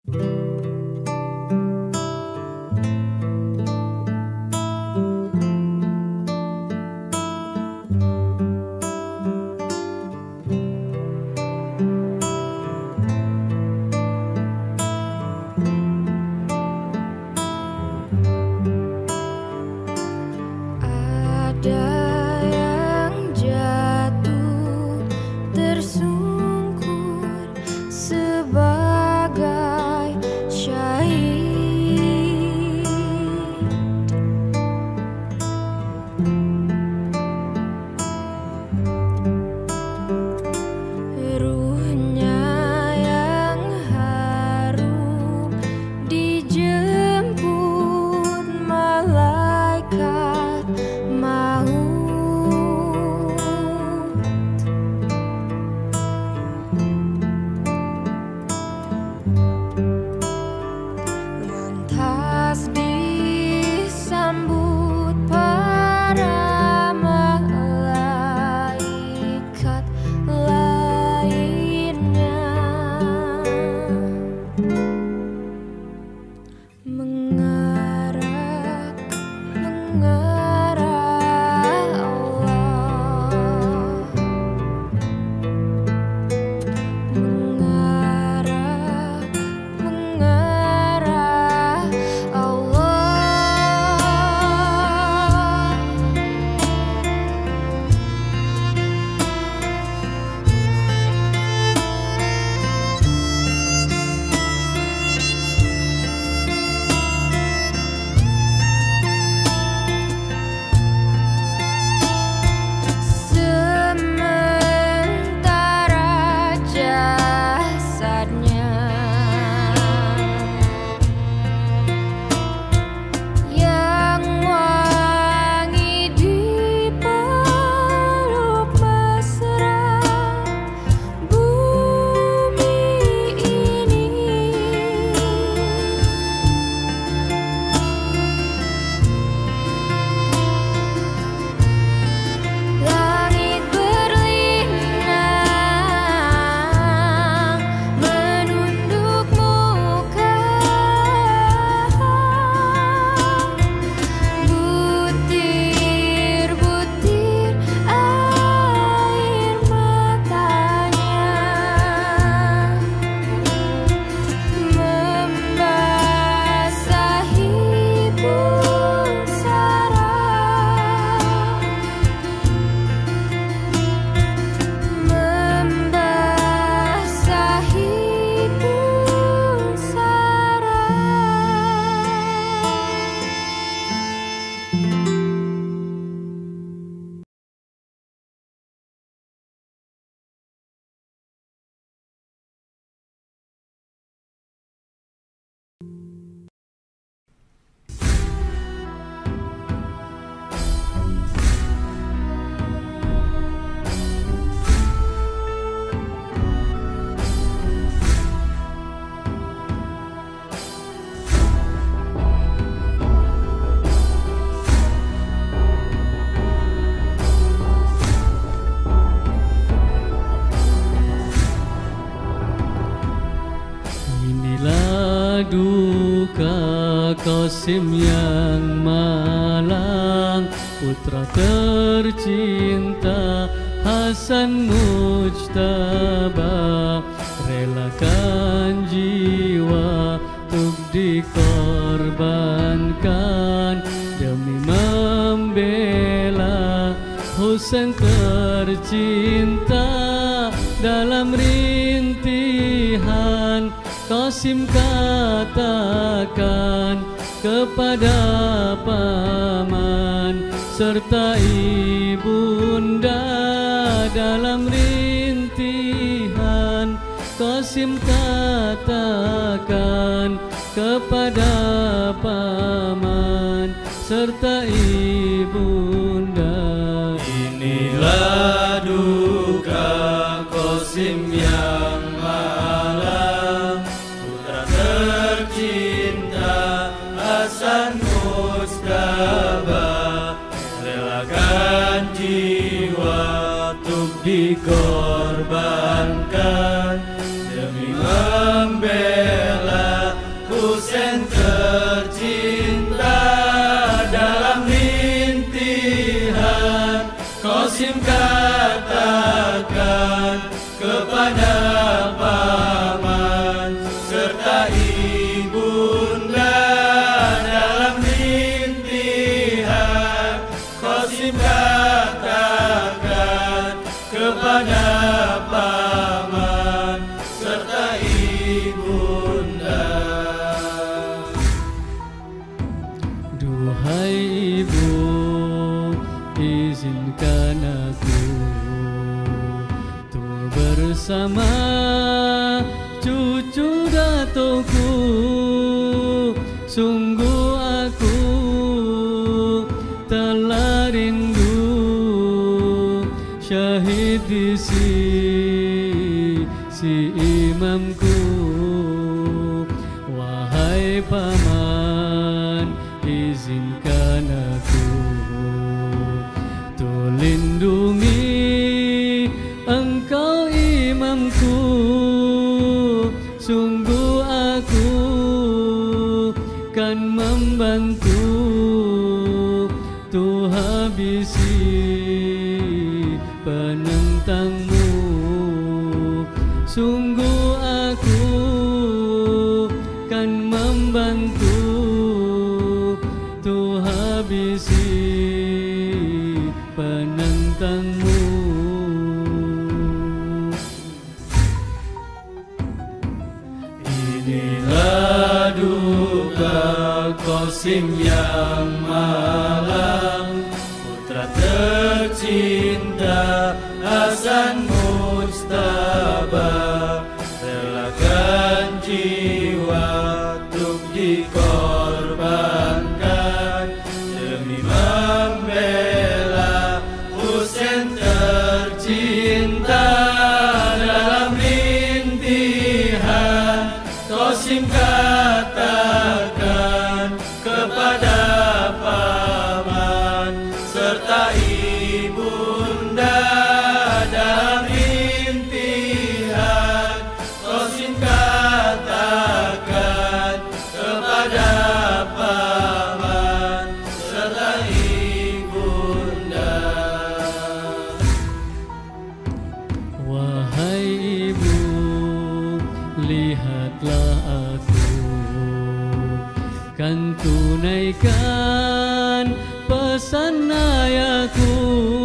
Duka Qasim yang malang, putra tercinta Hasan Mujtaba, relakan jiwa untuk dikorbankan demi membela Husain tercinta. Dalam rintihan Qasim katakan kepada paman serta ibunda. Dalam rintihan Qasim katakan kepada paman serta ibunda. Inilah duka Qasim yang malang, putra tercinta Hasan Mujtaba, relakan jiwa untuk dikorbankan demi membela fotoku, sungguh aku telah rindu syahid di sisi imamku. Wahai paman, izinkan aku tuh lindungi engkau imamku. Sungguh aku kan membantu tuh habisi penentangmu. Sungguh aku kan membantu tuh habisi penentangmu. Inilah duka Qasim yang malang, putra tercinta Hasan Mujtaba, relakan jiwa untuk dikorbankan demi membela Husain tercinta. Dalam rintihan Qasim katakan kepada paman serta ibunda. Dalam rintihan Qasim katakan kepada paman serta ibunda. Wahai ibu, lihatlah aku kan tunaikan pesan ayahku,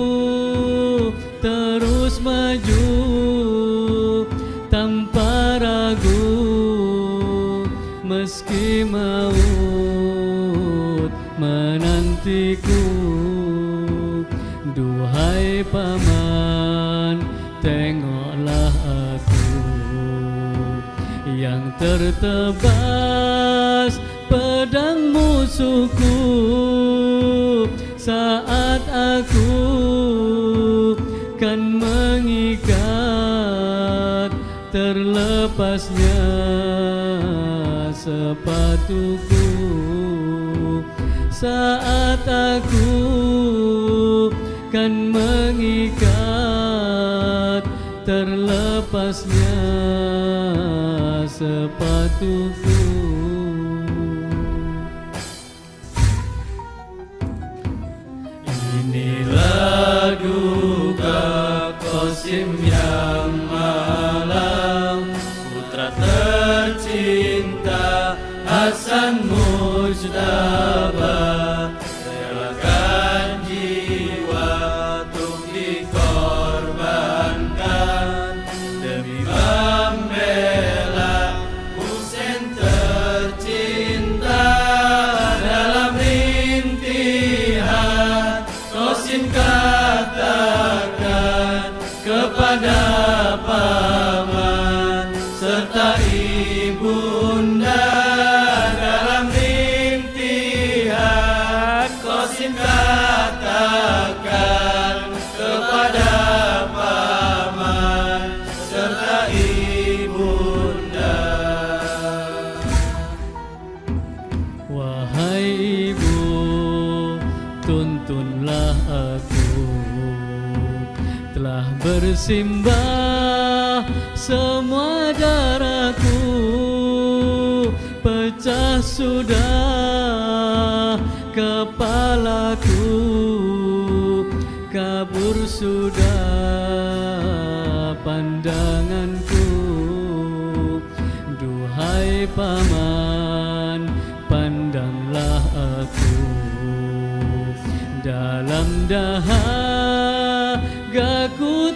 terus maju tanpa ragu meski maut menantiku. Duhai paman, tengoklah aku yang tertebas pedang musuhku. Saat aku kan mengikat terlepasnya sepatuku. Saat aku kan mengikat terlepasnya sepatuku. Inilah duka Qasim yang malang, putra tercinta Hasan Mujtaba, relakan jiwa untuk dikorbankan demi membela Husain tercinta. Dalam rintihan Qasim katakan kepada paman serta ibunda. Dalam rintihan Qasim katakan kepada paman serta ibunda. Wahai ibu, tuntunlah aku, telah bersimbah semua darahku. Pecah sudah kepalaku, kabur sudah pandanganku. Duhai paman, pandanglah aku, dalam dahagaku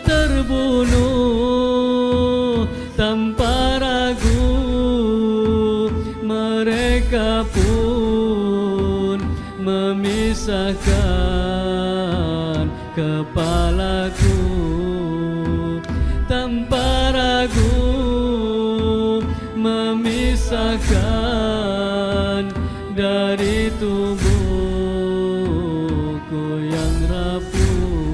terbunuh tanpa ragu. Mereka pun memisahkan kepalaku tanpa ragu. Memisahkan rasakan dari tubuhku yang rapuh.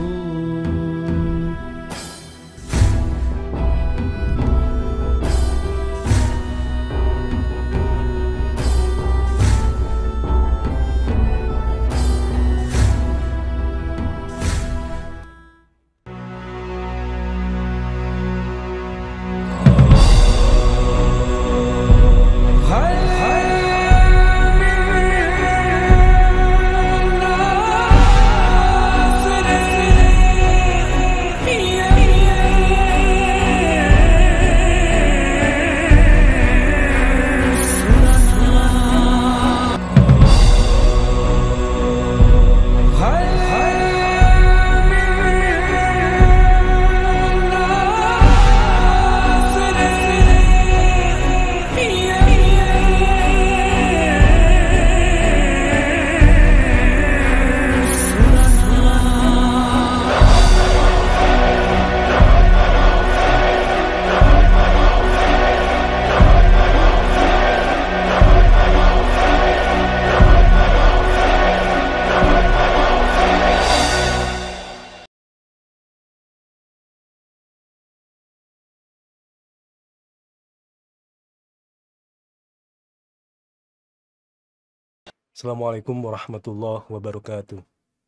Assalamualaikum warahmatullahi wabarakatuh.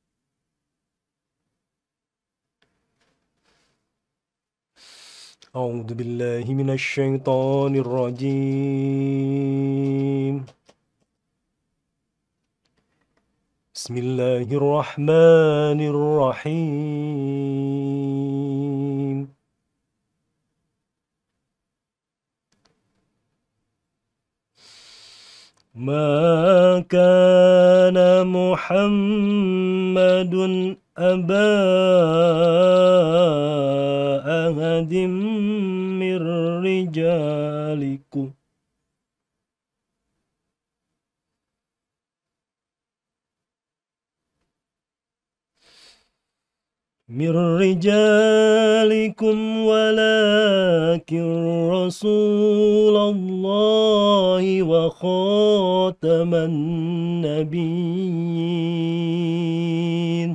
A'udzu billahi minasy syaithanir rajim. Bismillahirrahmanirrahim. ما كان محمد أبا أحد من رجالكم ولكن رسول الله وخاتم النبيين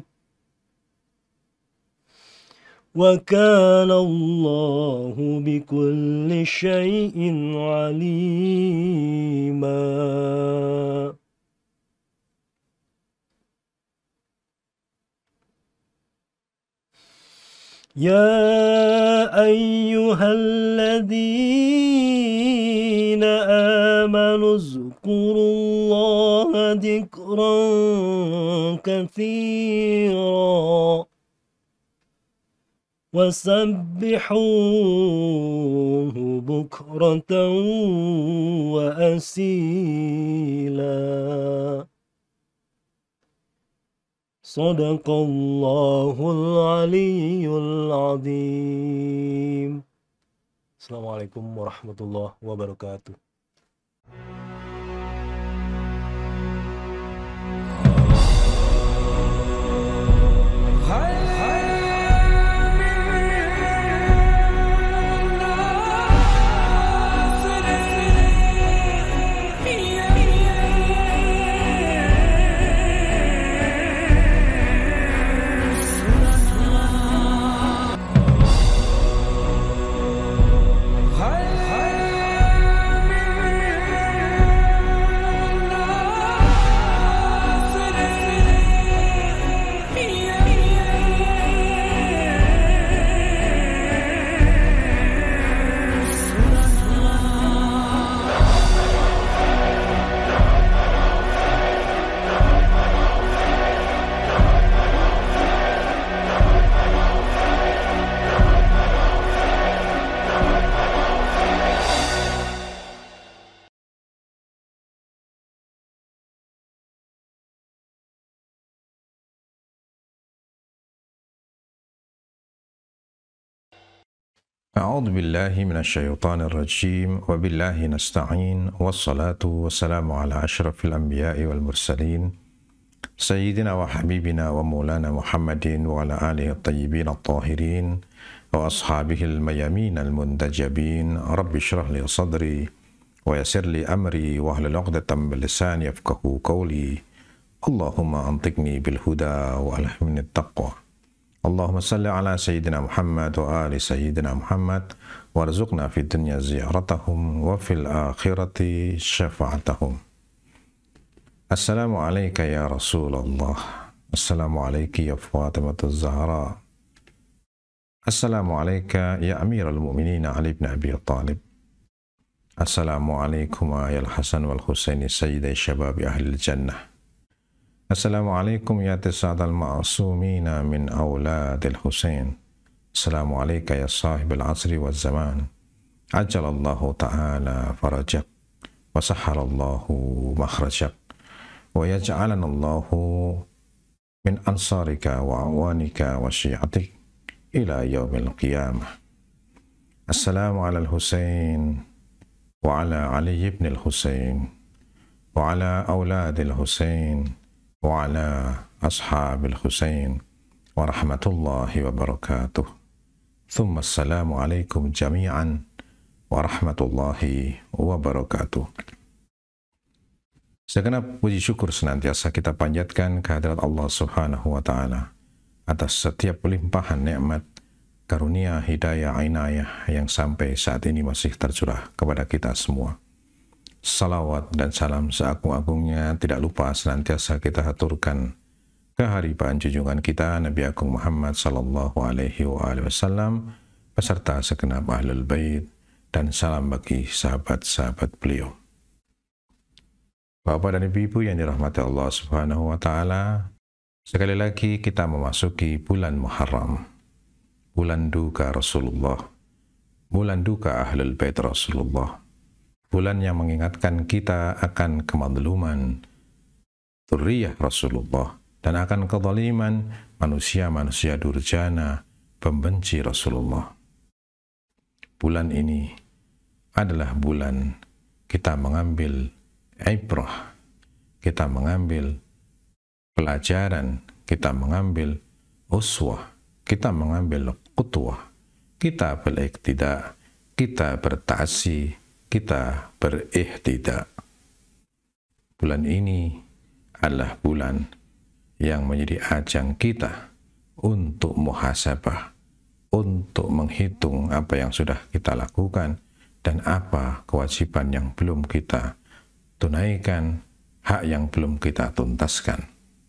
وكان الله بكل شيء عليما. يا أيها الذين آمنوا اذكروا الله ذكرا كثيرا وسبحوه بكرة وأصيلا. صدق الله العلي العظيم. Assalamualaikum warahmatullahi wabarakatuh. أعوذ بالله من الشيطان الرجيم وبالله نستعين والصلاة والسلام على أشرف الأنبياء والمرسلين سيدنا وحبيبنا ومولانا محمد وعلى آله الطيبين الطاهرين وأصحابه الميامين المنتجبين رب اشرح لي صدري ويسر لي أمري واحلل عقدة من لساني يفقهوا قولي اللهم أنطقني بالهدى وألهمني التقوى اللهم صل على سيدنا محمد وآل سيدنا محمد وارزقنا في الدنيا زيارتهم وفي الآخرة شفاعتهم. السلام عليك يا رسول الله، السلام عليك يا فاطمة الزهراء، السلام عليك يا أمير المؤمنين علي بن أبي طالب، السلام عليكم يا الحسن والحسين سيدي شباب أهل الجنة، السلام عليكم يا تسعة المعصومين من أولاد الحسين، السلام عليك يا صاحب العصر والزمان، عجل الله تعالى فرجك وسحر الله مخرجك ويجعلنا الله من أنصارك وأعوانك وشيعتك إلى يوم القيامة. السلام على الحسين وعلى علي بن الحسين وعلى أولاد الحسين وعلى أصحاب الحسين ورحمة الله وبركاته. ثم السلام عليكم جميعا ورحمة الله وبركاته. Segenap puji syukur senantiasa kita panjatkan kehadirat Allah Subhanahu wa Ta'ala atas setiap limpahan nikmat, karunia, hidayah, inayah yang sampai saat ini masih tercurah kepada kita semua. Salawat dan salam seagung-agungnya tidak lupa senantiasa kita haturkan ke haribaan junjungan kita Nabi Agung Muhammad sallallahu alaihi wasallam beserta segenap ahlul bait, dan salam bagi sahabat-sahabat beliau. Bapak dan Ibu yang dirahmati Allah Subhanahu wa Ta'ala, sekali lagi kita memasuki bulan Muharram, bulan duka Rasulullah, bulan duka ahlul bait Rasulullah, bulan yang mengingatkan kita akan kemadluman dzurriyyah Rasulullah dan akan kezaliman manusia-manusia durjana pembenci Rasulullah. Bulan ini adalah bulan kita mengambil ibrah, kita mengambil pelajaran, kita mengambil uswah, kita mengambil qudwah, kita beriqtida, kita berta'si, kita berihtida. Bulan ini adalah bulan yang menjadi ajang kita untuk muhasabah, untuk menghitung apa yang sudah kita lakukan dan apa kewajiban yang belum kita tunaikan, hak yang belum kita tuntaskan.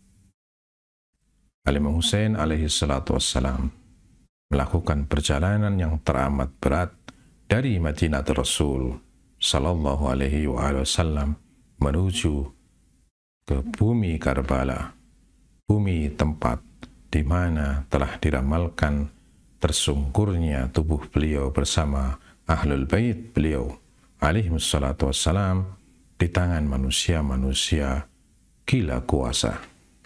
Al-Imam Husain alaihi salatu wassalam melakukan perjalanan yang teramat berat dari Madinah Rasul sallallahu alaihi wasallam menuju ke bumi Karbala, bumi tempat di mana telah diramalkan tersungkurnya tubuh beliau bersama ahlul bait beliau alaihi salatu wassalam di tangan manusia-manusia gila kuasa.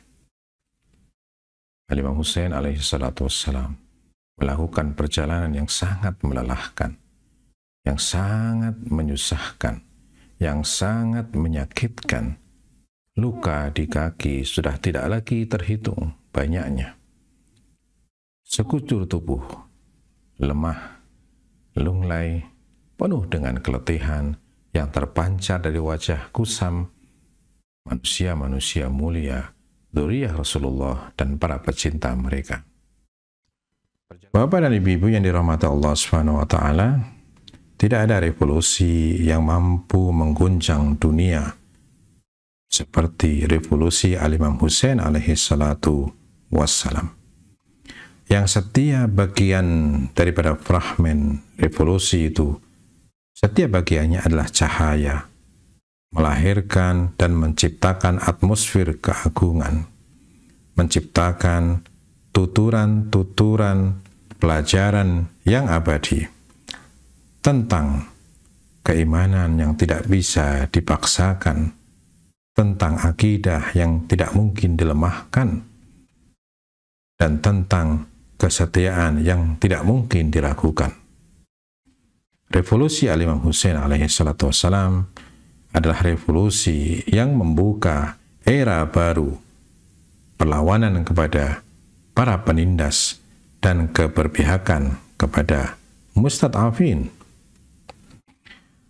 Al-Imam Husain alaihi salatu wassalam melakukan perjalanan yang sangat melelahkan, yang sangat menyusahkan, yang sangat menyakitkan. Luka di kaki sudah tidak lagi terhitung banyaknya. Sekujur tubuh lemah, lunglai, penuh dengan keletihan yang terpancar dari wajah kusam manusia-manusia mulia, dzurriyyah Rasulullah dan para pecinta mereka. Bapak dan Ibu yang dirahmati Allah Subhanahu wa Ta'ala, tidak ada revolusi yang mampu mengguncang dunia seperti revolusi Al-Imam Husain alaihi salatu wassalam, yang setiap bagian daripada fragmen revolusi itu, setiap bagiannya adalah cahaya, melahirkan dan menciptakan atmosfer keagungan, menciptakan tuturan-tuturan pelajaran yang abadi tentang keimanan yang tidak bisa dipaksakan, tentang akidah yang tidak mungkin dilemahkan, dan tentang kesetiaan yang tidak mungkin diragukan. Revolusi Al-Imam Husain alaihi salatu wassalam adalah revolusi yang membuka era baru, perlawanan kepada para penindas dan keberpihakan kepada mustad'afin.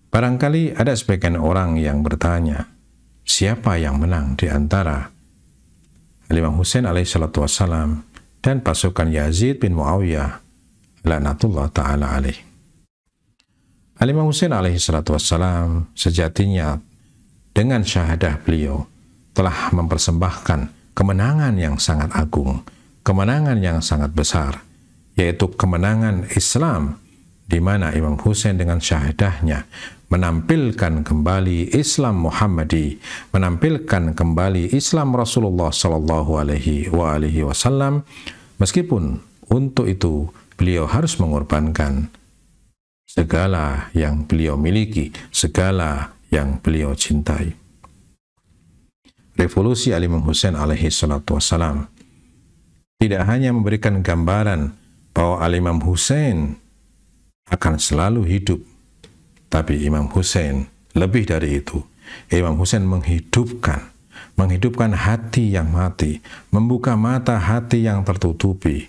Barangkali ada sebagian orang yang bertanya, siapa yang menang di antara Imam Husain alaihissalatu wassalam dan pasukan Yazid bin Muawiyah laknatullah ta'ala alaih. Imam Husain alaihissalatu wassalam sejatinya dengan syahadah beliau telah mempersembahkan kemenangan yang sangat agung, kemenangan yang sangat besar, yaitu kemenangan Islam, di mana Imam Husain dengan syahadahnya menampilkan kembali Islam Muhammadi, menampilkan kembali Islam Rasulullah Sallallahu Alaihi Wasallam, meskipun untuk itu beliau harus mengorbankan segala yang beliau miliki, segala yang beliau cintai. Revolusi Imam Husain alaihi salatu wassalam tidak hanya memberikan gambaran bahwa Imam Husain akan selalu hidup, tapi Imam Husain lebih dari itu. Imam Husain menghidupkan hati yang mati, membuka mata hati yang tertutupi,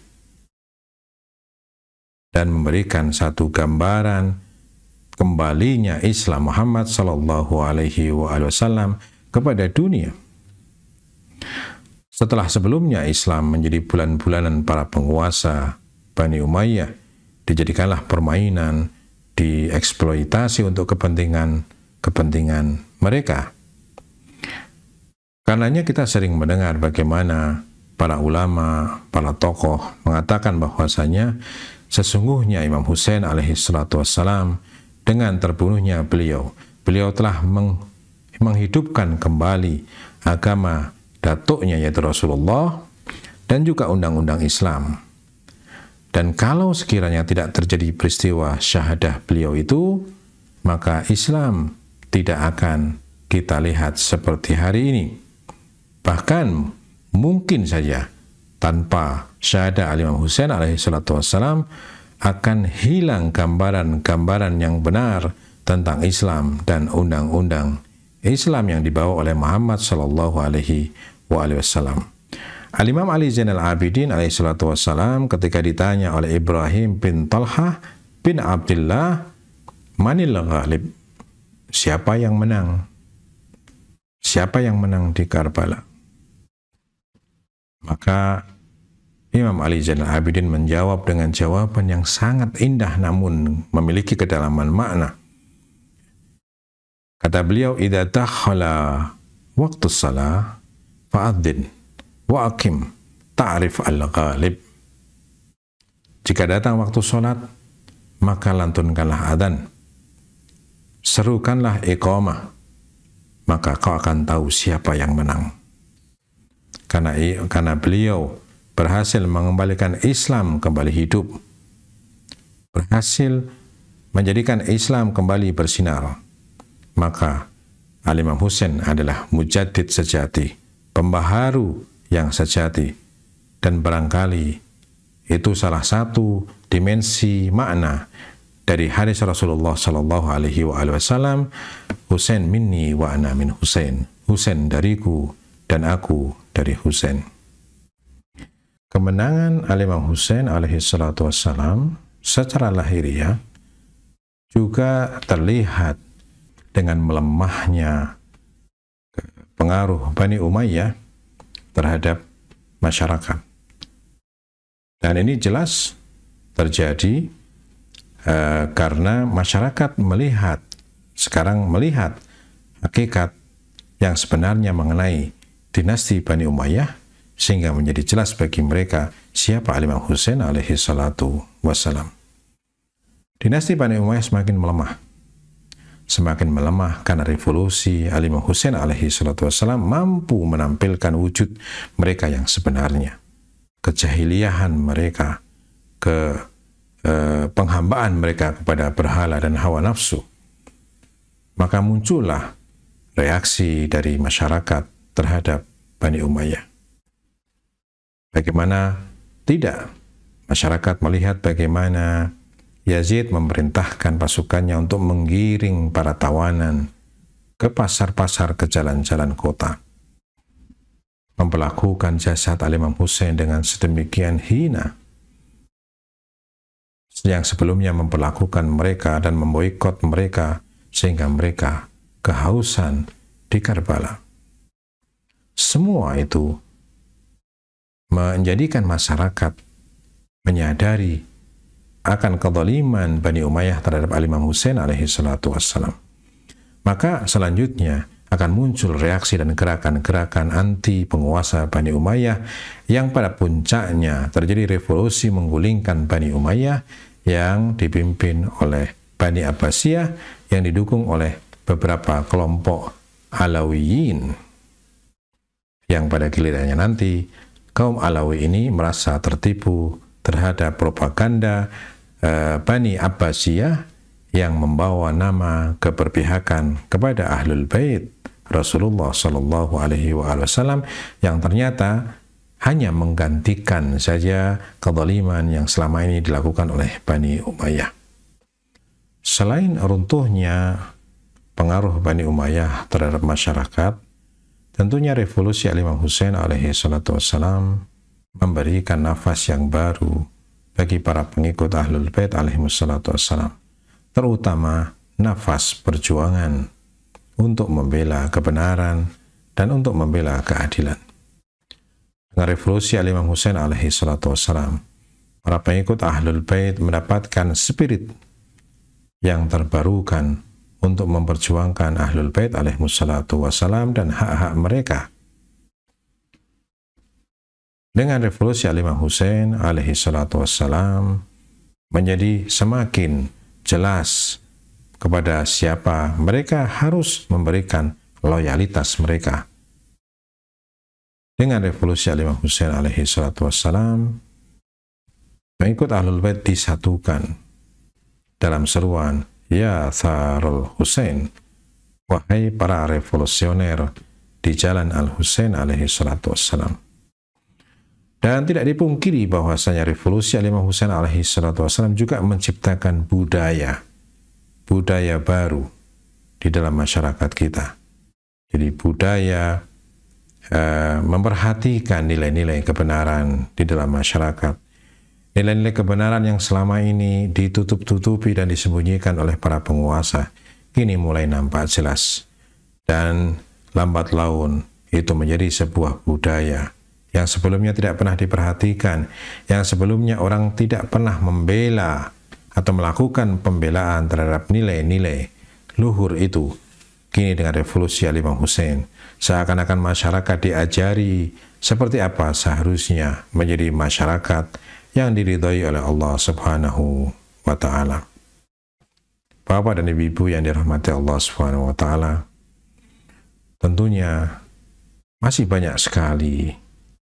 dan memberikan satu gambaran kembalinya Islam Muhammad Sallallahu Alaihi Wasallam kepada dunia. Setelah sebelumnya Islam menjadi bulan-bulanan para penguasa Bani Umayyah, dijadikanlah permainan, dieksploitasi untuk kepentingan mereka. Karenanya kita sering mendengar bagaimana para ulama, para tokoh mengatakan bahwasanya sesungguhnya Imam Husain alaihi salatu wassalam dengan terbunuhnya beliau telah menghidupkan kembali agama datuknya yaitu Rasulullah dan juga undang-undang Islam. Dan kalau sekiranya tidak terjadi peristiwa syahadah beliau itu, maka Islam tidak akan kita lihat seperti hari ini. Bahkan mungkin saja tanpa syahadah Imam Husain alaihi salatu wassalam akan hilang gambaran-gambaran yang benar tentang Islam dan undang-undang Islam yang dibawa oleh Muhammad sallallahu alaihi wasallam. Al-Imam Ali Zainal Abidin alaihi salatu wassalam ketika ditanya oleh Ibrahim bin Talhah bin Abdullah, manil ghalib? Siapa yang menang? Siapa yang menang di Karbala? Maka Imam Ali Zainal Abidin menjawab dengan jawaban yang sangat indah namun memiliki kedalaman makna. Kata beliau, idza dakhala waqtu shalah fa'adzin wa aqim ta'rif al-ghalib. Jika datang waktu sholat, maka lantunkanlah adzan, serukanlah iqamah, maka kau akan tahu siapa yang menang. Karena beliau berhasil mengembalikan Islam kembali hidup, berhasil menjadikan Islam kembali bersinar, maka Imam Husain adalah mujaddid sejati, pembaharu yang sejati, dan barangkali itu salah satu dimensi makna dari hadis Rasulullah Sallallahu Alaihi Wasallam, Husain minni wa ana min Husain, Husain dariku dan aku dari Husain. Kemenangan Imam Husain alaihi salatu wassalam secara lahiriah juga terlihat dengan melemahnya pengaruh Bani Umayyah terhadap masyarakat. Dan ini jelas terjadi karena masyarakat sekarang melihat hakikat yang sebenarnya mengenai dinasti Bani Umayyah, sehingga menjadi jelas bagi mereka siapa Imam Husain alaihi salatu wassalam. Dinasti Bani Umayyah semakin melemah karena revolusi Imam Husain alaihi salatu wassalam mampu menampilkan wujud mereka yang sebenarnya, kejahiliahan mereka, penghambaan mereka kepada berhala dan hawa nafsu. Maka muncullah reaksi dari masyarakat terhadap Bani Umayyah. Bagaimana tidak masyarakat melihat bagaimana Yazid memerintahkan pasukannya untuk menggiring para tawanan ke pasar-pasar, ke jalan-jalan kota, memperlakukan jasad Imam Husain dengan sedemikian hina, yang sebelumnya memperlakukan mereka dan memboikot mereka sehingga mereka kehausan di Karbala. Semua itu menjadikan masyarakat menyadari akan kezaliman Bani Umayyah terhadap Al-Imam Husain alaihi salatu wassalam. Maka selanjutnya akan muncul reaksi dan gerakan-gerakan anti penguasa Bani Umayyah yang pada puncaknya terjadi revolusi menggulingkan Bani Umayyah yang dipimpin oleh Bani Abbasiyah yang didukung oleh beberapa kelompok Alawiyin, yang pada gilirannya nanti kaum Alawi ini merasa tertipu terhadap propaganda Bani Abbasiyah yang membawa nama keberpihakan kepada Ahlul Bait Rasulullah Shallallahu Alaihi Wasallam, yang ternyata hanya menggantikan saja kezaliman yang selama ini dilakukan oleh Bani Umayyah. Selain runtuhnya pengaruh Bani Umayyah terhadap masyarakat, tentunya revolusi Al-Imam Husain alaihi salatu wassalam memberikan nafas yang baru bagi para pengikut Ahlul Bait alaihi salatu wassalam, terutama nafas perjuangan untuk membela kebenaran dan untuk membela keadilan. Dengan revolusi Al-Imam Husain alaihi salatu wassalam, para pengikut Ahlul Bait mendapatkan spirit yang terbarukan untuk memperjuangkan Ahlul Bait alaihi salatu wassalam dan hak-hak mereka. Dengan revolusi Al-Imam Husain alaihi salatu wassalam menjadi semakin jelas kepada siapa mereka harus memberikan loyalitas mereka. Dengan revolusi Al-Imam Husain alaihi salatu wassalam, pengikut Ahlul Bait disatukan dalam seruan, "Ya Tharul Husain," wahai para revolusioner di jalan Al-Husain alaihi salatu wassalam. Dan tidak dipungkiri bahwasanya revolusi Al-Imam Husain alaihi salatu wassalam juga menciptakan budaya baru di dalam masyarakat kita. Jadi budaya memperhatikan nilai-nilai kebenaran di dalam masyarakat. Nilai-nilai kebenaran yang selama ini ditutup-tutupi dan disembunyikan oleh para penguasa, kini mulai nampak jelas. Dan lambat laun itu menjadi sebuah budaya yang sebelumnya tidak pernah diperhatikan, yang sebelumnya orang tidak pernah membela atau melakukan pembelaan terhadap nilai-nilai luhur itu. Kini dengan revolusi Al-Imam Husain, seakan-akan masyarakat diajari seperti apa seharusnya menjadi masyarakat yang diridhai oleh Allah Subhanahu wa Ta'ala. Bapak dan Ibu yang dirahmati Allah Subhanahu wa Ta'ala, tentunya masih banyak sekali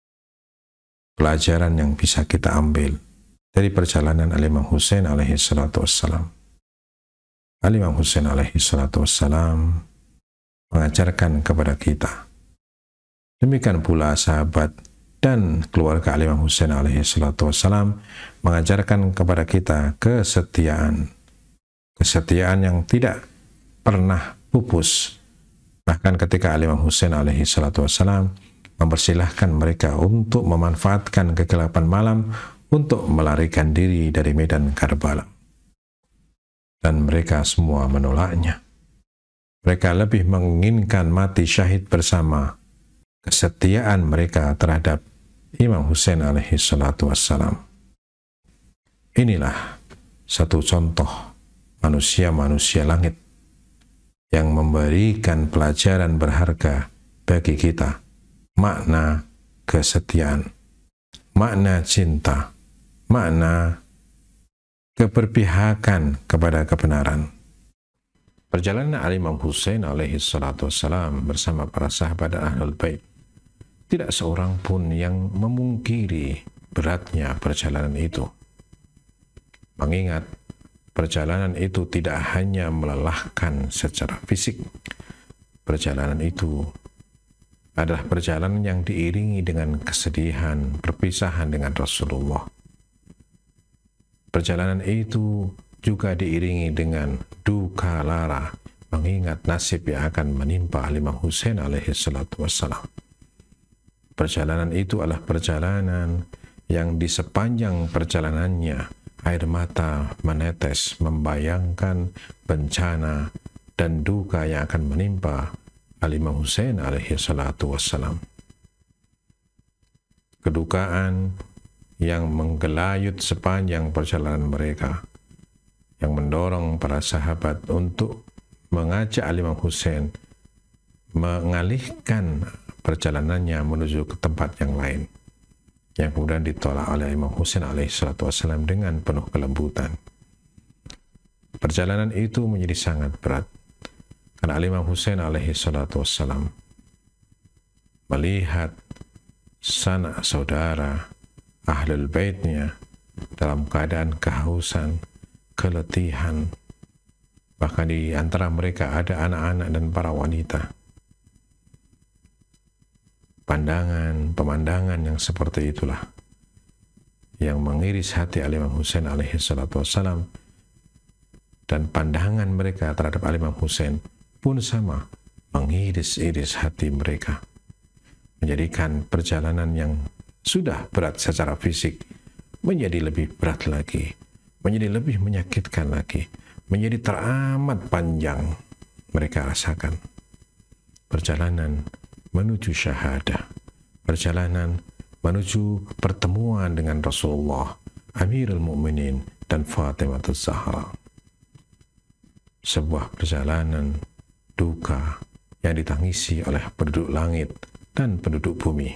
pelajaran yang bisa kita ambil dari perjalanan Al-Imam Husain alaihi salatu wassalam. Al-Imam Husain alaihi salatu wassalam mengajarkan kepada kita. Demikian pula sahabat dan keluarga Al-Imam Husain alaihi salatu wassalam mengajarkan kepada kita kesetiaan. Kesetiaan yang tidak pernah pupus. Bahkan ketika Al-Imam Husain alaihi salatu wassalam mempersilahkan mereka untuk memanfaatkan kegelapan malam untuk melarikan diri dari medan Karbala. Dan mereka semua menolaknya. Mereka lebih menginginkan mati syahid bersama kesetiaan mereka terhadap Imam Husain alaihi salatu wassalam. Inilah satu contoh manusia-manusia langit yang memberikan pelajaran berharga bagi kita, makna kesetiaan, makna cinta, makna keberpihakan kepada kebenaran. Perjalanan Al-Imam Husain alaihi salatu wassalam bersama para sahabat dan Ahlul Bait, tidak seorang pun yang memungkiri beratnya perjalanan itu. Mengingat perjalanan itu tidak hanya melelahkan secara fisik, perjalanan itu adalah perjalanan yang diiringi dengan kesedihan, perpisahan dengan Rasulullah. Perjalanan itu juga diiringi dengan duka lara, mengingat nasib yang akan menimpa Al-Imam Husain alaihi salatu wassalam. Perjalanan itu adalah perjalanan yang di sepanjang perjalanannya air mata menetes membayangkan bencana dan duka yang akan menimpa Al-Imam Husain alaihi salatu wassalam. Kedukaan yang menggelayut sepanjang perjalanan mereka, yang mendorong para sahabat untuk mengajak Al-Imam Husain mengalihkan perjalanannya menuju ke tempat yang lain, yang kemudian ditolak oleh Imam Husain alaihi salatu wassalam dengan penuh kelembutan. Perjalanan itu menjadi sangat berat karena Imam Husain alaihi salatu wassalam melihat sanak saudara ahlul baitnya dalam keadaan kehausan, keletihan, bahkan di antara mereka ada anak-anak dan para wanita. Pemandangan yang seperti itulah yang mengiris hati Imam Husain alaihi salatu wassalam, dan pandangan mereka terhadap Imam Husain pun sama, mengiris-iris hati mereka, menjadikan perjalanan yang sudah berat secara fisik menjadi lebih berat lagi, menjadi lebih menyakitkan lagi, menjadi teramat panjang mereka rasakan. Perjalanan menuju syahadah, perjalanan menuju pertemuan dengan Rasulullah, Amirul Mukminin dan Fatimah Az-Zahra. Sebuah perjalanan duka yang ditangisi oleh penduduk langit dan penduduk bumi.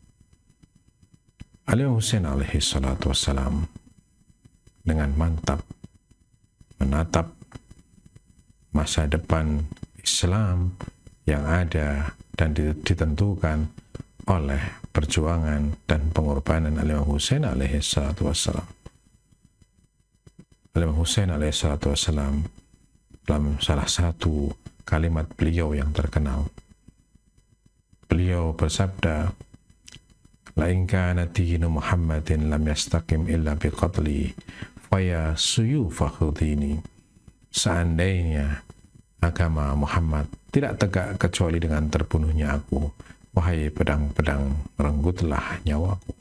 Al-Imam Husain alaihi salatu wassalam dengan mantap menatap masa depan Islam yang ada dan ditentukan oleh perjuangan dan pengorbanan Al-Imam Husain alaihi salatu wassalam. Al-Imam Husain alaihi salatu wassalam dalam salah satu kalimat beliau yang terkenal, beliau bersabda, "La in kana dinu Muhammadin lam yastaqim illa biqatli, faya suyufa khudini." Seandainya agama Muhammad tidak tegak kecuali dengan terbunuhnya aku, wahai pedang-pedang, renggutlah nyawaku.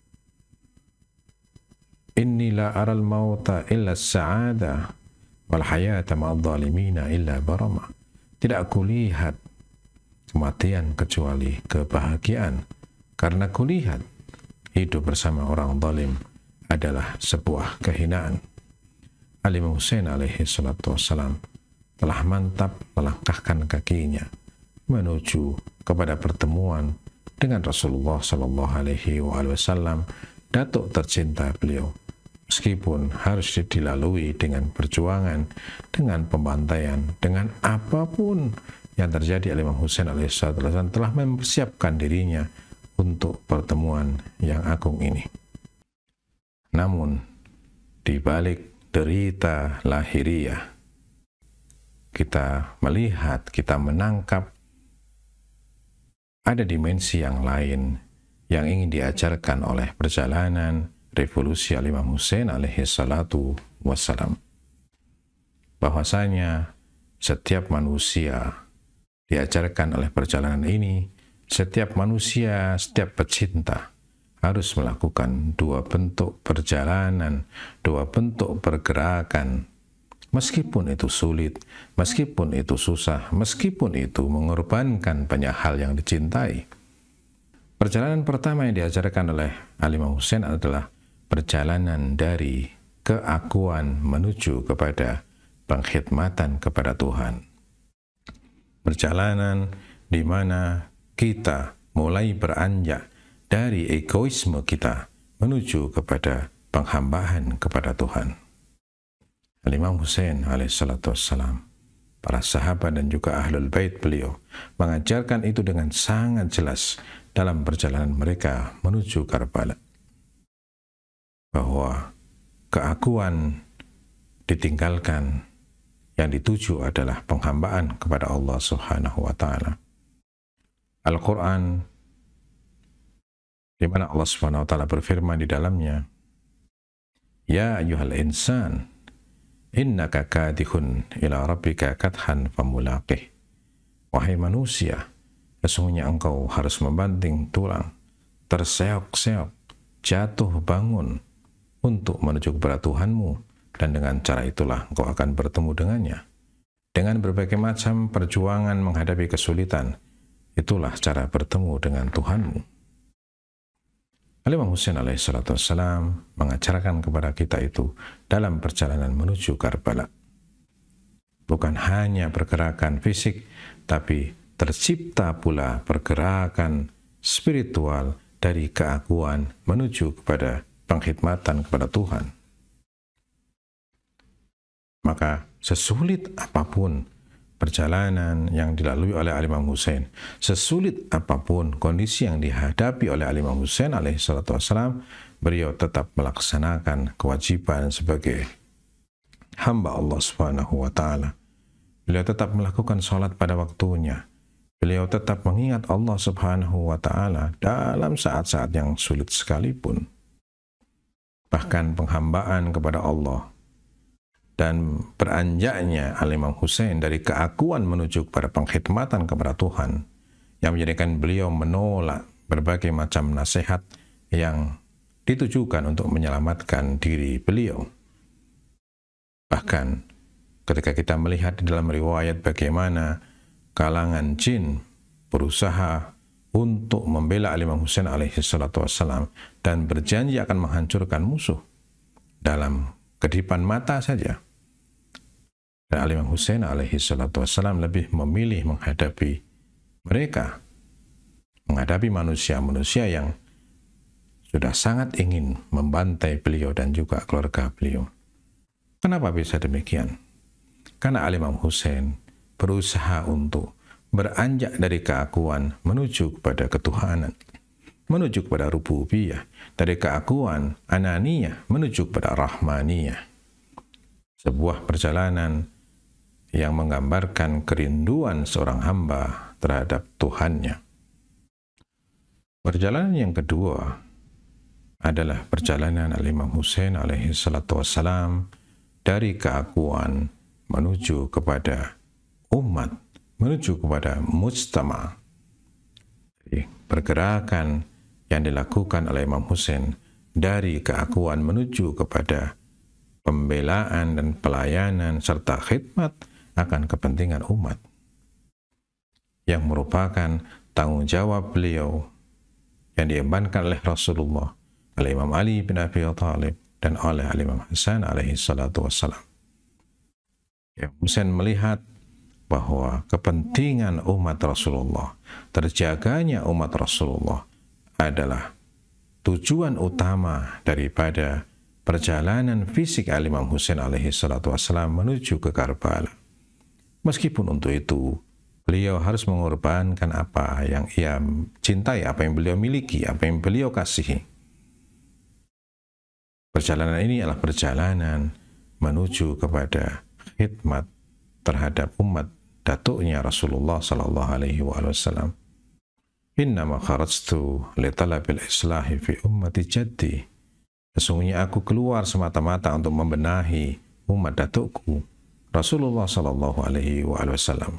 Inni la aral mauta illa sa'ada wal hayata ma'adh-dhalimina illa barama. Tidak aku lihat kematian kecuali kebahagiaan, karena kulihat hidup bersama orang zalim adalah sebuah kehinaan. Al-Imam Husain alaihi salatu wassalam telah mantap melangkahkan kakinya menuju kepada pertemuan dengan Rasulullah sallallahu alaihi wasallam, datuk tercinta beliau, meskipun harus dilalui dengan perjuangan, dengan pembantaian, dengan apapun yang terjadi. Al-Imam Husain alaihi salatu wassalam telah mempersiapkan dirinya untuk pertemuan yang agung ini. Namun di balik derita lahiriah, kita melihat, kita menangkap ada dimensi yang lain yang ingin diajarkan oleh perjalanan revolusi Al-Imam Husain alaihi salatu wassalam, bahwasanya setiap manusia diajarkan oleh perjalanan ini, setiap manusia, setiap pecinta harus melakukan dua bentuk perjalanan, dua bentuk pergerakan, meskipun itu sulit, meskipun itu susah, meskipun itu mengorbankan banyak hal yang dicintai. Perjalanan pertama yang diajarkan oleh Al-Imam Husain adalah perjalanan dari keakuan menuju kepada pengkhidmatan kepada Tuhan. Perjalanan di mana kita mulai beranjak dari egoisme kita menuju kepada penghambaan kepada Tuhan. Al-Imam Husain alaihissalatu wassalam, para sahabat dan juga ahlul bait beliau mengajarkan itu dengan sangat jelas dalam perjalanan mereka menuju Karbala, bahwa keakuan ditinggalkan, yang dituju adalah penghambaan kepada Allah Subhanahu wa taala. Al-Qur'an di mana Allah Subhanahu wa taala berfirman di dalamnya, "Ya ayyuhal insan, innaka kadihun ila rabbika kadhan famulaqih." Wahai manusia, sesungguhnya engkau harus membanting tulang, terseok-seok, jatuh bangun untuk menuju kepada Tuhanmu, dan dengan cara itulah engkau akan bertemu dengannya. dengan berbagai macam perjuangan menghadapi kesulitan. Itulah cara bertemu dengan Tuhanmu. Al-Imam Husain alaihissalatu wassalam mengajarkan kepada kita itu dalam perjalanan menuju Karbala. Bukan hanya pergerakan fisik, tapi tercipta pula pergerakan spiritual dari keakuan menuju kepada pengkhidmatan kepada Tuhan. Maka sesulit apapun perjalanan yang dilalui oleh Al-Imam Husain, sesulit apapun kondisi yang dihadapi oleh Al-Imam Husain alaihissalatu wassalam, beliau tetap melaksanakan kewajiban sebagai hamba Allah Subhanahu wa Ta'ala. Beliau tetap melakukan sholat pada waktunya. Beliau tetap mengingat Allah Subhanahu wa Ta'ala dalam saat-saat yang sulit sekalipun. Bahkan penghambaan kepada Allah dan beranjaknya Al-Imam Husain dari keakuan menuju kepada pengkhidmatan kepada Tuhan yang menjadikan beliau menolak berbagai macam nasihat yang ditujukan untuk menyelamatkan diri beliau. Bahkan ketika kita melihat di dalam riwayat bagaimana kalangan jin berusaha untuk membela Al-Imam Husain alaihissalatu wassalam dan berjanji akan menghancurkan musuh dalam kedipan mata saja. Dan Al-Imam Husain alaihissalatu wassalam lebih memilih menghadapi mereka, menghadapi manusia-manusia yang sudah sangat ingin membantai beliau dan juga keluarga beliau. Kenapa bisa demikian? Karena Al-Imam Husain berusaha untuk beranjak dari keakuan menuju kepada ketuhanan, menuju kepada rububiyah, dari keakuan ananiyah menuju kepada rahmaniyah. Sebuah perjalanan yang menggambarkan kerinduan seorang hamba terhadap Tuhannya. Perjalanan yang kedua adalah perjalanan Al-Imam Husain alaihissalatu wassalam dari keakuan menuju kepada umat, menuju kepada mujtama. Jadi, pergerakan yang dilakukan oleh Imam Husain dari keakuan menuju kepada pembelaan dan pelayanan serta khidmat akan kepentingan umat, yang merupakan tanggung jawab beliau yang diembankan oleh Rasulullah, oleh Imam Ali bin Abi Thalib, dan oleh Al-Imam Hasan alaihissalatu wassalam. Imam Husain melihat bahwa kepentingan umat Rasulullah, terjaganya umat Rasulullah adalah tujuan utama daripada perjalanan fisik Al-Imam Husain alaihissalatu wassalam menuju ke Karbala. Meskipun untuk itu beliau harus mengorbankan apa yang ia cintai, apa yang beliau miliki, apa yang beliau kasihi. Perjalanan ini adalah perjalanan menuju kepada khidmat terhadap umat datuknya Rasulullah sallallahu alaihi wasallam. Innama kharajtu li talabil islahi fi ummati jaddi. Sesungguhnya aku keluar semata-mata untuk membenahi umat datukku Rasulullah sallallahu alaihi wasallam.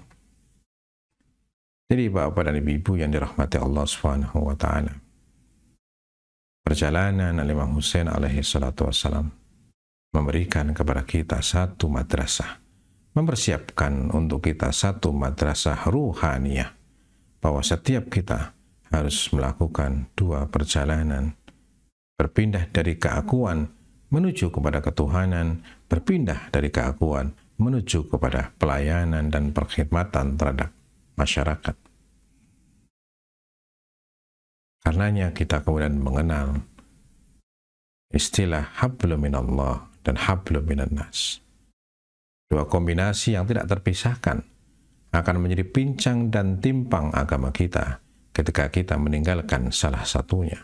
Jadi bapak dan ibu yang dirahmati Allah Subhanahu wa taala, perjalanan Al-Imam Husain alaihi salatu wassalam memberikan kepada kita satu madrasah, mempersiapkan untuk kita satu madrasah ruhaniyah, bahwa setiap kita harus melakukan dua perjalanan, berpindah dari keakuan menuju kepada ketuhanan, berpindah dari keakuan menuju kepada pelayanan dan perkhidmatan terhadap masyarakat. Karenanya kita kemudian mengenal istilah hablum minallah dan hablum minan nas. Dua kombinasi yang tidak terpisahkan akan menjadi pincang dan timpang agama kita ketika kita meninggalkan salah satunya.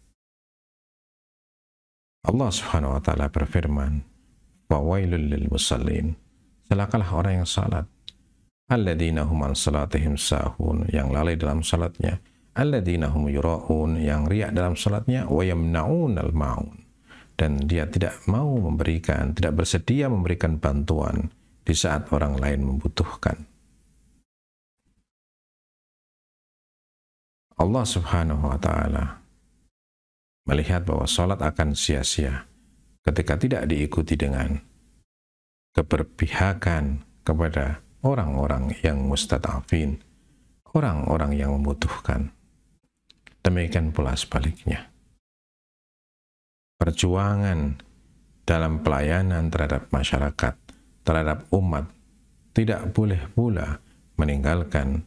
Allah Subhanahu wa taala berfirman, "Fawailul lil musallin." Celakalah orang yang salat. Alladzina hum an salatihim sahun, yang lalai dalam salatnya. Alladzina hum yura'un, yang riak dalam salatnya. Wa yamna'unal ma'un, dan dia tidak mau memberikan, tidak bersedia memberikan bantuan di saat orang lain membutuhkan. Allah Subhanahu wa taala melihat bahwa salat akan sia-sia ketika tidak diikuti dengan keberpihakan kepada orang-orang yang mustad'afin, orang-orang yang membutuhkan. Demikian pula sebaliknya. Perjuangan dalam pelayanan terhadap masyarakat, terhadap umat, tidak boleh pula meninggalkan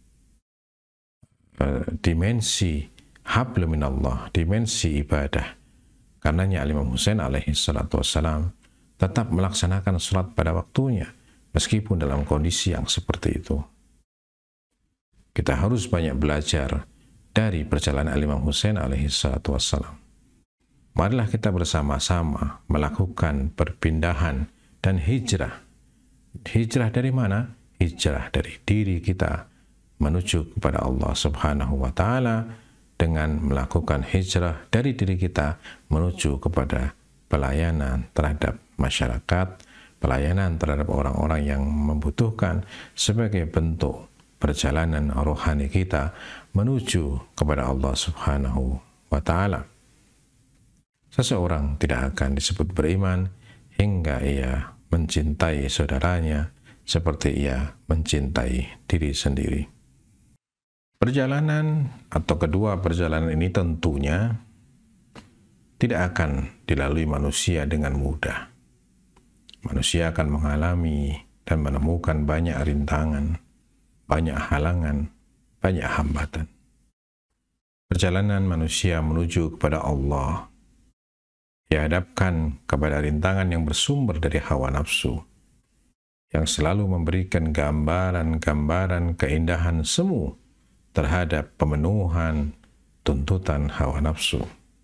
dimensi hablum minallah, dimensi ibadah. Karenanya Imam Husain alaihi salatu wassalam tetap melaksanakan sholat pada waktunya, meskipun dalam kondisi yang seperti itu. Kita harus banyak belajar dari perjalanan Imam Husain alaihi salatu wassalam. Marilah kita bersama-sama melakukan perpindahan dan hijrah. Hijrah dari mana? Hijrah dari diri kita menuju kepada Allah Subhanahu wa Ta'ala, dengan melakukan hijrah dari diri kita menuju kepada pelayanan terhadap masyarakat, pelayanan terhadap orang-orang yang membutuhkan, sebagai bentuk perjalanan rohani kita menuju kepada Allah Subhanahu wa Ta'ala. Seseorang tidak akan disebut beriman hingga ia mencintai saudaranya seperti ia mencintai diri sendiri. Perjalanan atau kedua perjalanan ini tentunya tidak akan dilalui manusia dengan mudah. Manusia akan mengalami dan menemukan banyak rintangan, banyak halangan, banyak hambatan. Perjalanan manusia menuju kepada Allah dihadapkan kepada rintangan yang bersumber dari hawa nafsu, yang selalu memberikan gambaran-gambaran keindahan semu terhadap pemenuhan tuntutan hawa nafsu.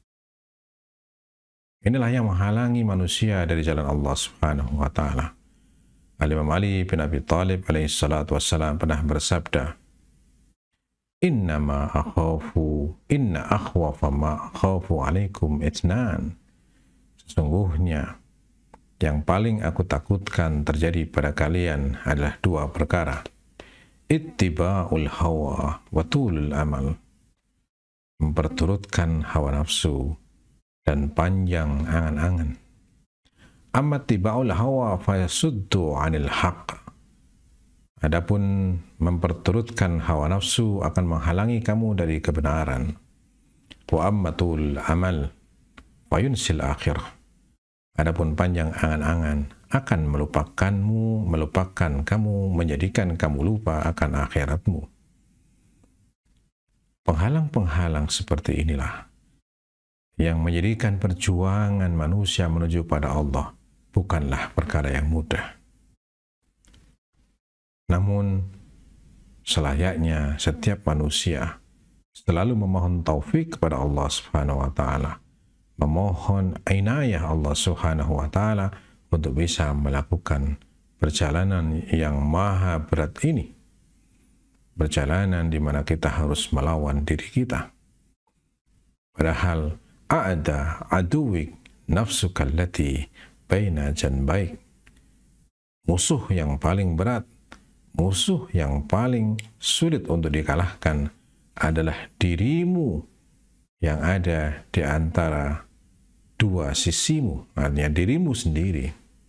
Inilah yang menghalangi manusia dari jalan Allah Subhanahu wa Ta'ala. Imam Ali bin Abi Thalib alaihi salatu wassalam pernah bersabda, inna akhwafa ma akhafu alaikum itnan. Sesungguhnya yang paling aku takutkan terjadi pada kalian adalah dua perkara. Ittiba'ul hawa wa tulul amal. Memperturutkan hawa nafsu dan panjang angan-angan. Amma tiba'ul hawa fayasuddu 'anil haqq. Adapun memperturutkan hawa nafsu akan menghalangi kamu dari kebenaran. Wa ammatul amal fayunsil akhirah. Adapun panjang angan-angan akan melupakan kamu, menjadikan kamu lupa akan akhiratmu. Penghalang-penghalang seperti inilah yang menjadikan perjuangan manusia menuju pada Allah bukanlah perkara yang mudah. Namun, selayaknya setiap manusia selalu memohon taufik kepada Allah Subhanahu wa Ta'ala, memohon inayah Allah Subhanahu wa Ta'ala untuk bisa melakukan perjalanan yang maha berat ini. Perjalanan di mana kita harus melawan diri kita. Padahal a'da aduwik nafsuka allati baina janbaik. Musuh yang paling berat, musuh yang paling sulit untuk dikalahkan adalah dirimu yang ada di antara dua sisimu, artinya dirimu sendiri.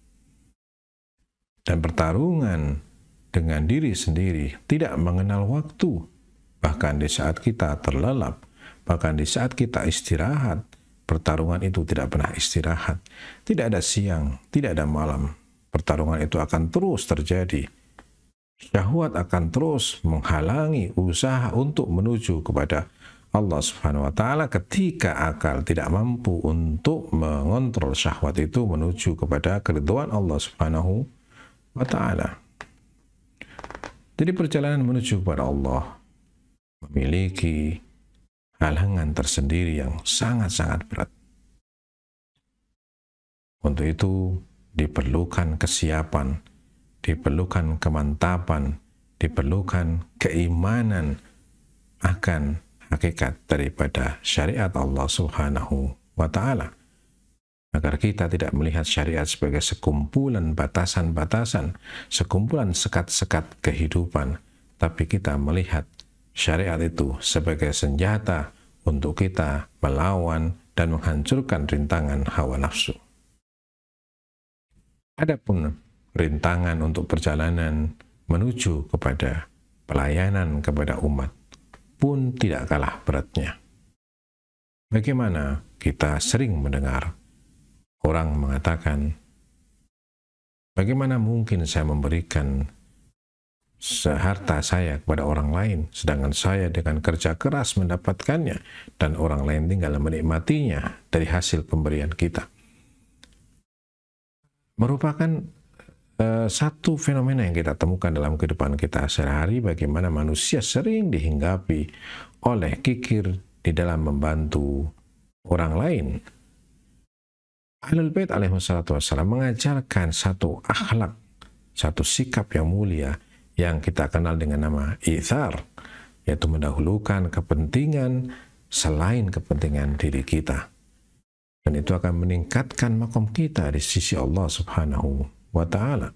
Dan pertarungan dengan diri sendiri tidak mengenal waktu. Bahkan di saat kita terlelap, bahkan di saat kita istirahat, pertarungan itu tidak pernah istirahat. Tidak ada siang, tidak ada malam. Pertarungan itu akan terus terjadi. Syahwat akan terus menghalangi usaha untuk menuju kepada Allah Subhanahu wa Ta'ala ketika akal tidak mampu untuk mengontrol syahwat itu menuju kepada keridhaan Allah Subhanahu wa Ta'ala. Jadi perjalanan menuju kepada Allah memiliki halangan tersendiri yang sangat-sangat berat. Untuk itu diperlukan kesiapan, diperlukan kemantapan, diperlukan keimanan akan hakikat daripada syariat Allah Subhanahu wa Ta'ala, agar kita tidak melihat syariat sebagai sekumpulan batasan-batasan, sekumpulan sekat-sekat kehidupan, tapi kita melihat syariat itu sebagai senjata untuk kita melawan dan menghancurkan rintangan hawa nafsu. Adapun rintangan untuk perjalanan menuju kepada pelayanan kepada umat pun tidak kalah beratnya. Bagaimana kita sering mendengar orang mengatakan, bagaimana mungkin saya memberikan seharta saya kepada orang lain, sedangkan saya dengan kerja keras mendapatkannya, dan orang lain tinggal menikmatinya dari hasil pemberian kita. Merupakan satu fenomena yang kita temukan dalam kehidupan kita sehari-hari, bagaimana manusia sering dihinggapi oleh kikir di dalam membantu orang lain. Ahlul Bait alaihissalatu wassalam mengajarkan satu akhlak, satu sikap yang mulia yang kita kenal dengan nama itsar, yaitu mendahulukan kepentingan selain kepentingan diri kita. Dan itu akan meningkatkan maqam kita di sisi Allah Subhanahu wa ta'ala.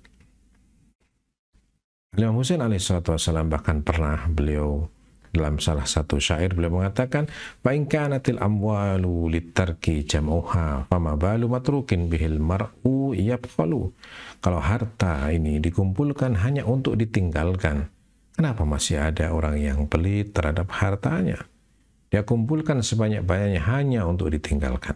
Imam Husain alaihissalatu wassalam bahkan pernah beliau dalam salah satu syair beliau mengatakan, "Fa in kanatil amwalu litarki jam'uha fama balu matrukin bihil mar'u yabkhalu." Kalau harta ini dikumpulkan hanya untuk ditinggalkan, kenapa masih ada orang yang pelit terhadap hartanya? Dia kumpulkan sebanyak-banyaknya hanya untuk ditinggalkan.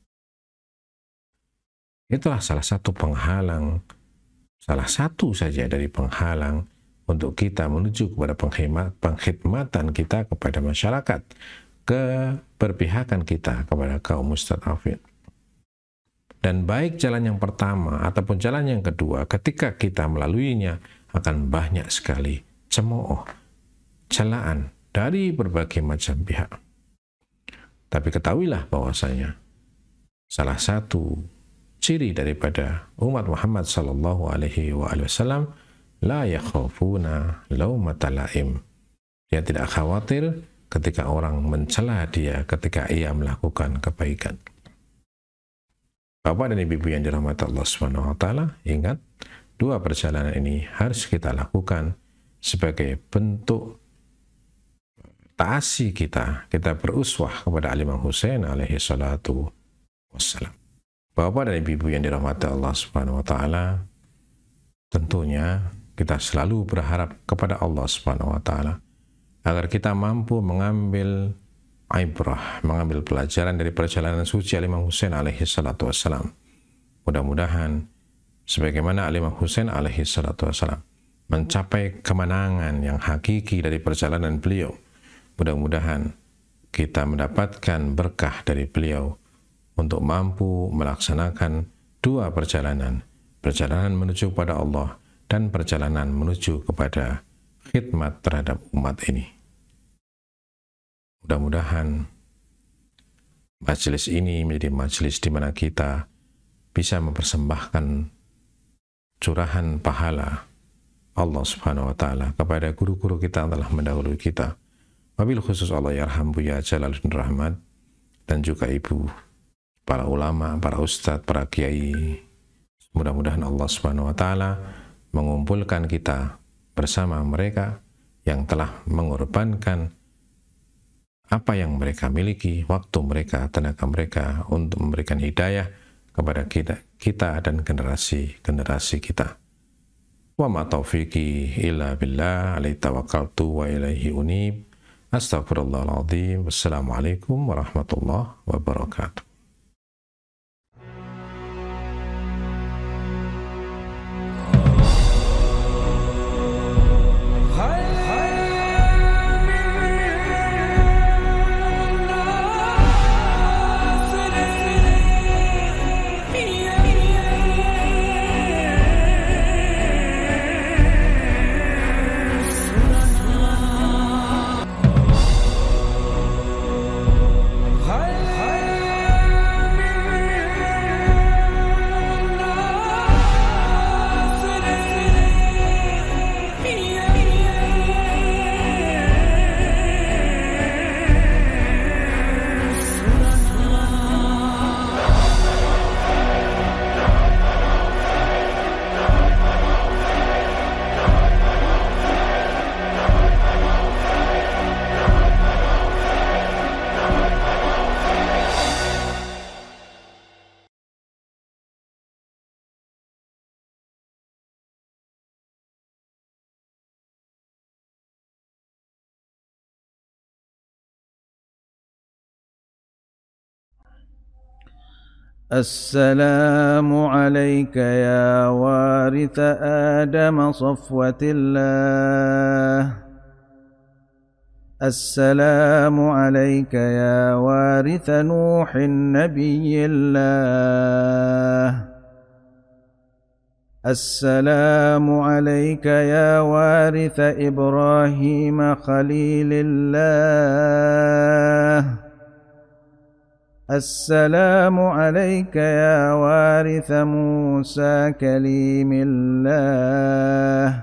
Itulah salah satu penghalang, salah satu saja dari penghalang untuk kita menuju kepada pengkhidmatan kita kepada masyarakat, keberpihakan kita kepada kaum mustad'afin. Dan baik jalan yang pertama ataupun jalan yang kedua, ketika kita melaluinya akan banyak sekali cemooh, celaan dari berbagai macam pihak. Tapi ketahuilah bahwasanya salah satu ciri daripada umat Muhammad sallallahu alaihi wasallam, la yakhafuna laumata laim. Dia tidak khawatir ketika orang mencela dia ketika ia melakukan kebaikan. Bapak dan Ibu yang dirahmati Allah Subhanahu wa taala, ingat, dua perjalanan ini harus kita lakukan sebagai bentuk taasi kita beruswah kepada Imam Husain alaihi salatu wassalam. Bapak dan Ibu yang dirahmati Allah Subhanahu wa taala, tentunya kita selalu berharap kepada Allah Subhanahu wa taala agar kita mampu mengambil ibrah, mengambil pelajaran dari perjalanan suci Imam Husain alaihi salatu wassalam. Mudah-mudahan sebagaimana Imam Husain alaihi salatu wassalam mencapai kemenangan yang hakiki dari perjalanan beliau, mudah-mudahan kita mendapatkan berkah dari beliau untuk mampu melaksanakan dua perjalanan menuju kepada Allah dan perjalanan menuju kepada khidmat terhadap umat ini. Mudah-mudahan majelis ini menjadi majelis di mana kita bisa mempersembahkan curahan pahala Allah Subhanahu wa taala kepada guru-guru kita yang telah mendahului kita. Wabil khusus Allah yarham Buya Jalaluddin Rahmat dan juga ibu, para ulama, para ustadz, para kiai. Mudah-mudahan Allah Subhanahu wa taala mengumpulkan kita bersama mereka yang telah mengorbankan apa yang mereka miliki, waktu mereka, tenaga mereka untuk memberikan hidayah kepada kita dan generasi kita. Wa ma taufiqi illa billah, alaihi tawakkaltu wa ilaihi unib. Astaghfirullahal azim. Wassalamualaikum warahmatullahi wabarakatuh. السلام عليك يا وارث آدم صفوة الله. السلام عليك يا وارث نوح نبي الله. السلام عليك يا وارث إبراهيم خليل الله. السلام عليك يا وارث موسى كليم الله.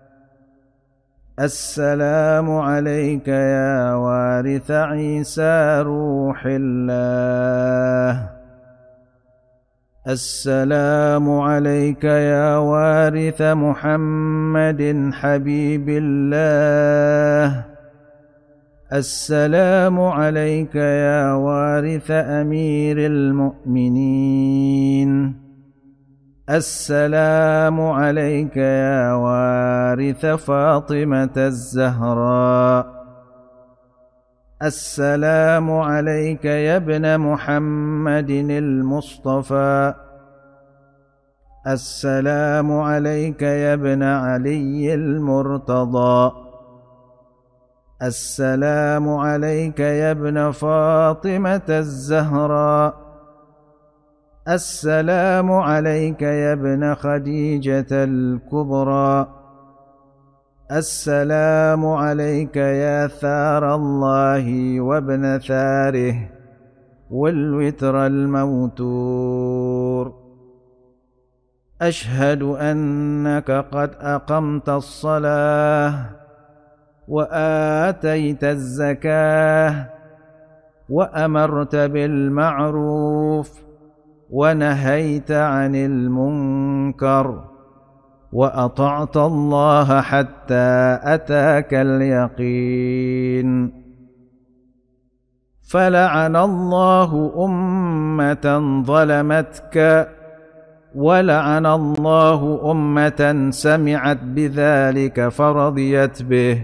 السلام عليك يا وارث عيسى روح الله. السلام عليك يا وارث محمد حبيب الله. السلام عليك يا وارث أمير المؤمنين. السلام عليك يا وارث فاطمة الزهراء. السلام عليك يا ابن محمد المصطفى. السلام عليك يا ابن علي المرتضى. السلام عليك يا ابن فاطمة الزهراء. السلام عليك يا ابن خديجة الكبرى. السلام عليك يا ثار الله وابن ثاره والوتر الموتور. أشهد أنك قد أقمت الصلاة وآتيت الزكاة وأمرت بالمعروف ونهيت عن المنكر وأطعت الله حتى أتاك اليقين. فلعن الله أمة ظلمتك ولعن الله أمة سمعت بذلك فرضيت به.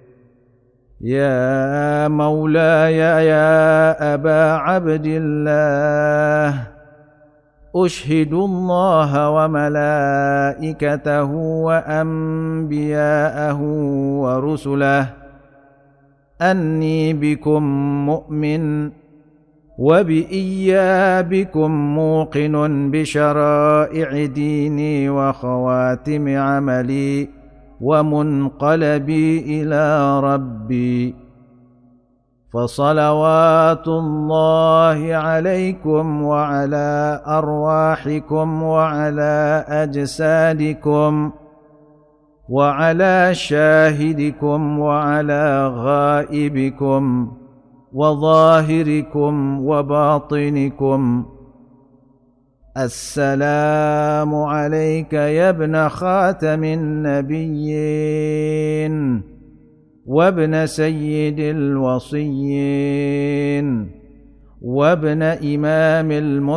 يا مولاي يا أبا عبد الله أشهد الله وملائكته وأنبياءه ورسله أني بكم مؤمن وبإيابكم موقن بشرائع ديني وخواتم عملي ومنقلبي إلى ربي. فصلوات الله عليكم وعلى أرواحكم وعلى أجسادكم وعلى شاهدكم وعلى غائبكم وظاهركم وباطنكم. السلام عليك يا ابن خاتم النبيين وابن سيد الوصيين وابن إمام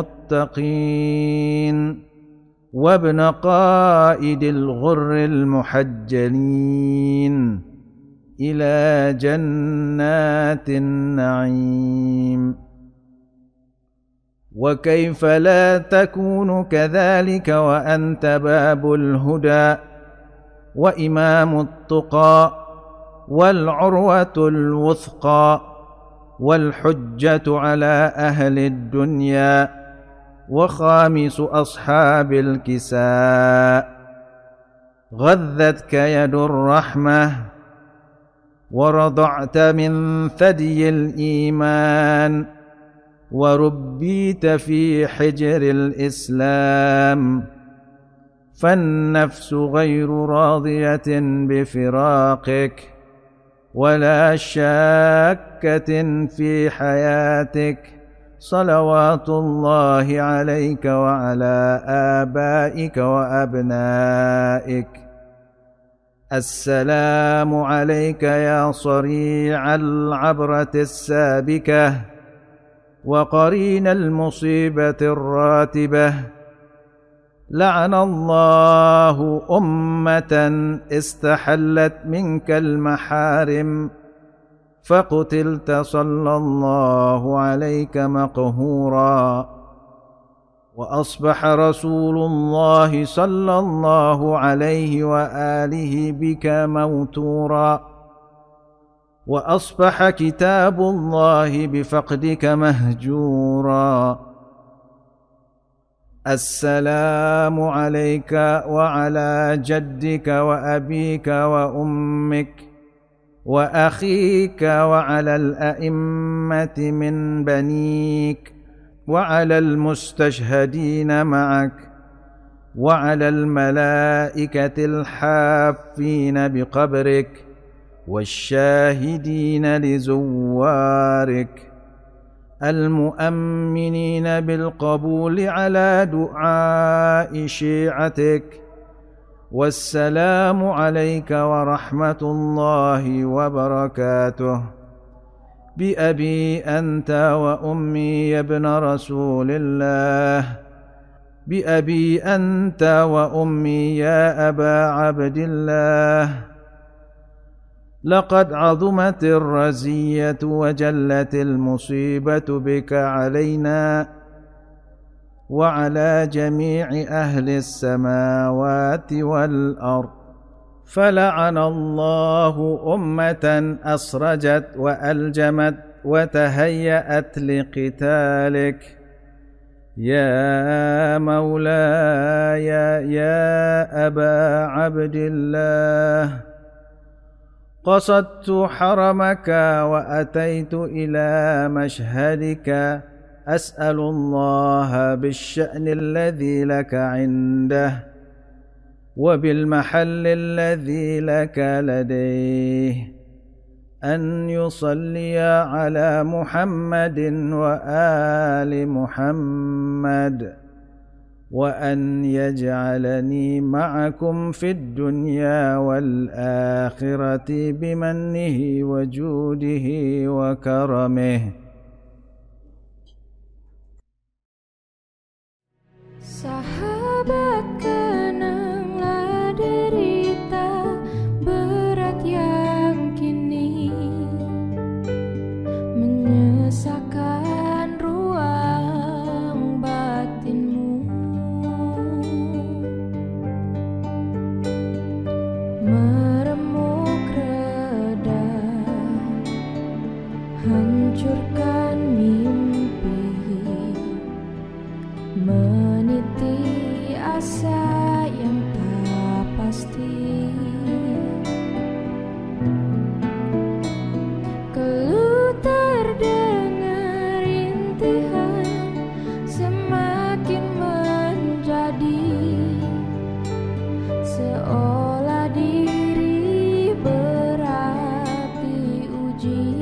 المتقين وابن قائد الغر المحجلين إلى جنات النعيم. وكيف لا تكون كذلك وأنت باب الهدى وإمام التقى والعروة الوثقى والحجة على أهل الدنيا وخامس أصحاب الكساء. غذتك يد الرحمة ورضعت من ثدي الإيمان وربيت في حجر الإسلام. فالنفس غير راضية بفراقك ولا شاكة في حياتك. صلوات الله عليك وعلى آبائك وأبنائك. السلام عليك يا صريع العبرة السابكة وقرين المصيبة الراتبة. لعن الله أمة استحلت منك المحارم فقتلت صلى الله عليك مقهورا. وأصبح رسول الله صلى الله عليه وآله بك موتورا، وأصبح كتاب الله بفقدك مهجورا. السلام عليك وعلى جدك وأبيك وأمك وأخيك وعلى الأئمة من بنيك وعلى المستشهدين معك وعلى الملائكة الحافين بقبرك والشاهدين لزوارك المؤمنين بالقبول على دعاء شيعتك. والسلام عليك ورحمة الله وبركاته. بأبي أنت وأمي يا ابن رسول الله، بأبي أنت وأمي يا أبا عبد الله. لقد عظمت الرزية وجلت المصيبة بك علينا وعلى جميع أهل السماوات والأرض، فلعن الله أمة أسرجت وألجمت وتهيأت لقتالك. يا مولاي يا أبا عبد الله، قصدت حرمك وأتيت إلى مشهدك، أسأل الله بالشأن الذي لك عنده وبالمحل الذي لك لديه أن يصلي على محمد وآل محمد، وأن يجعلني معكم في الدنيا والآخرة بمنه وجوده وكرمه. Sahabat, kenanglah derita berat yang kini menyesakan ruang batinmu, meremuk reda, hancurkan mimpi, meniti asa yang tak pasti. Keluh terdengar rintihan semakin menjadi, seolah diri berat diuji.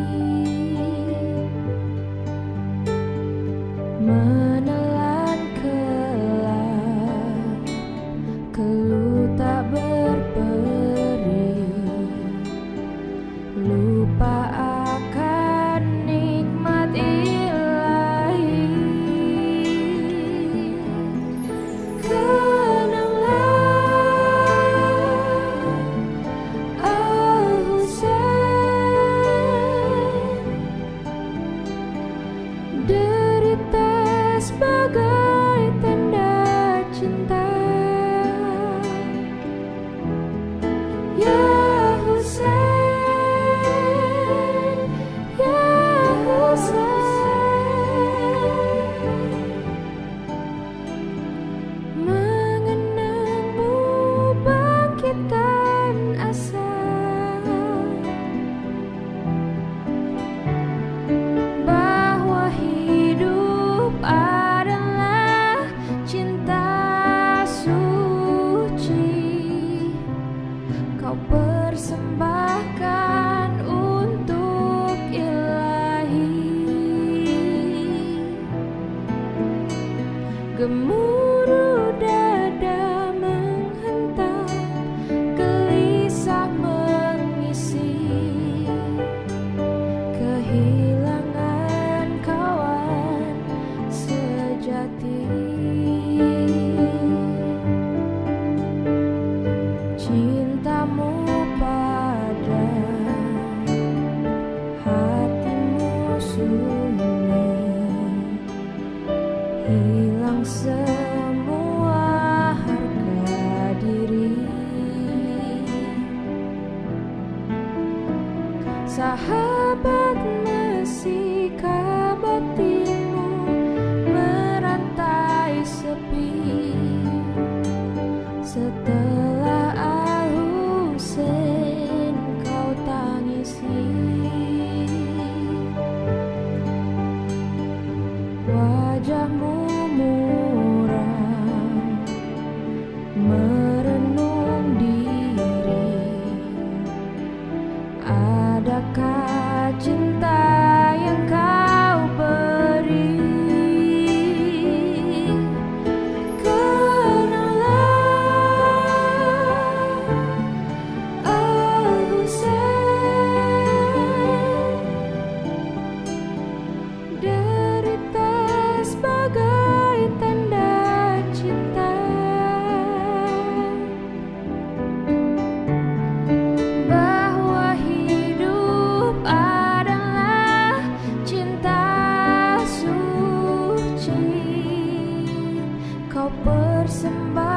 Menelan kelak, keluh tak berperi, lupa akan nikmat ilahi. Kenanglah Al-Husain, derita sebagai tanda cinta. Ya Husain, Ya Husain, mengenangmu bangkitkan asa, bahwa hidup adalah cinta suci. Kau persembahkan untuk ilahi. Gemuruh dada menghentak, gelisah mengisi, kehilangan kawan sejati. Cintamu pada hatimu sunyi, hilang semua harga diri. Sahabat, masihkah batinmu merantai sepi setelah Al-Husain kau tangisi? Wajahmu muram merenung diri. Adakah cinta yang kau beri? Kenanglah Al-Husain, derita sebagai tanda cinta, bahwa hidup adalah cinta suci. Kau persembahkan